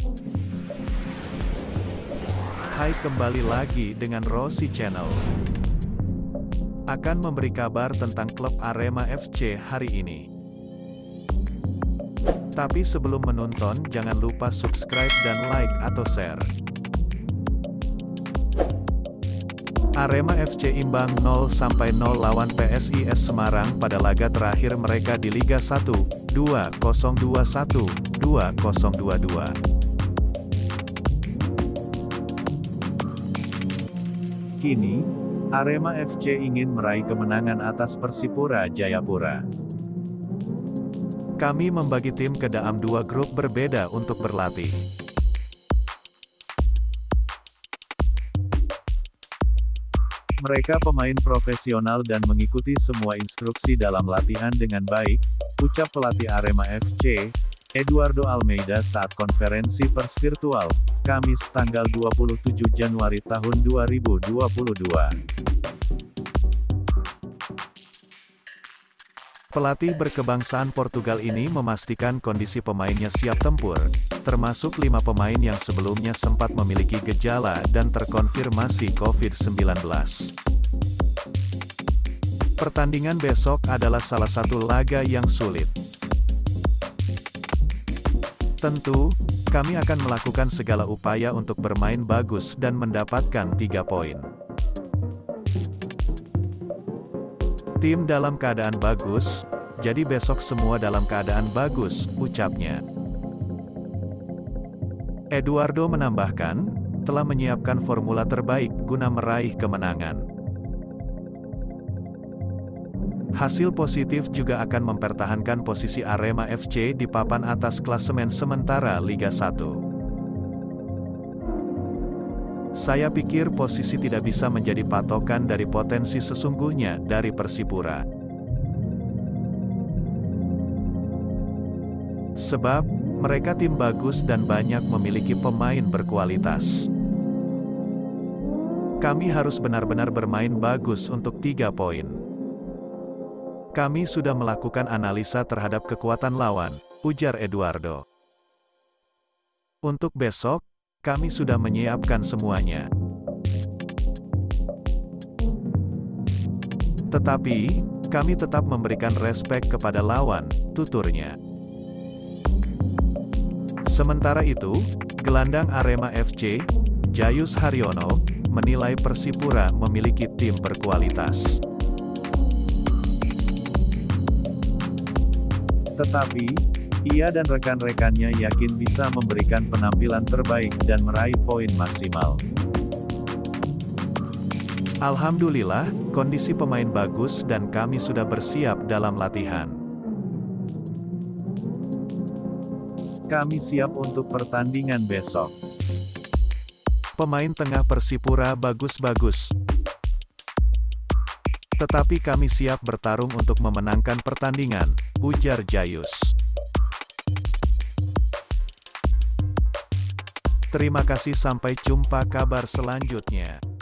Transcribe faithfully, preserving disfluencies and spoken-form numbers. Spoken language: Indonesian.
Hai, kembali lagi dengan Rossi Channel. Akan memberi kabar tentang klub Arema F C hari ini. Tapi sebelum menonton, jangan lupa subscribe dan like atau share. Arema F C imbang nol sampai nol lawan P S I S Semarang pada laga terakhir mereka di Liga satu, dua nol dua satu, dua nol dua dua. Kini, Arema F C ingin meraih kemenangan atas Persipura Jayapura. Kami membagi tim ke dalam dua grup berbeda untuk berlatih. Mereka pemain profesional dan mengikuti semua instruksi dalam latihan dengan baik, ucap pelatih Arema F C, Eduardo Almeida saat konferensi pers virtual, Kamis tanggal dua puluh tujuh Januari tahun dua ribu dua puluh dua. Pelatih berkebangsaan Portugal ini memastikan kondisi pemainnya siap tempur, termasuk lima pemain yang sebelumnya sempat memiliki gejala dan terkonfirmasi COVID sembilan belas. Pertandingan besok adalah salah satu laga yang sulit. Tentu, kami akan melakukan segala upaya untuk bermain bagus dan mendapatkan tiga poin. Tim dalam keadaan bagus, jadi besok semua dalam keadaan bagus, ucapnya. Eduardo menambahkan, telah menyiapkan formula terbaik guna meraih kemenangan. Hasil positif juga akan mempertahankan posisi Arema F C di papan atas klasemen sementara Liga satu. Saya pikir posisi tidak bisa menjadi patokan dari potensi sesungguhnya dari Persipura. Sebab, mereka tim bagus dan banyak memiliki pemain berkualitas. Kami harus benar-benar bermain bagus untuk tiga poin. Kami sudah melakukan analisa terhadap kekuatan lawan, ujar Eduardo. Untuk besok, kami sudah menyiapkan semuanya. Tetapi, kami tetap memberikan respek kepada lawan, tuturnya. Sementara itu, gelandang Arema F C, Jayus Haryono, menilai Persipura memiliki tim berkualitas. Tetapi, ia dan rekan-rekannya yakin bisa memberikan penampilan terbaik dan meraih poin maksimal. Alhamdulillah, kondisi pemain bagus dan kami sudah bersiap dalam latihan. Kami siap untuk pertandingan besok. Pemain tengah Persipura bagus-bagus. Tetapi kami siap bertarung untuk memenangkan pertandingan, ujar Jayus. Terima kasih, sampai jumpa kabar selanjutnya.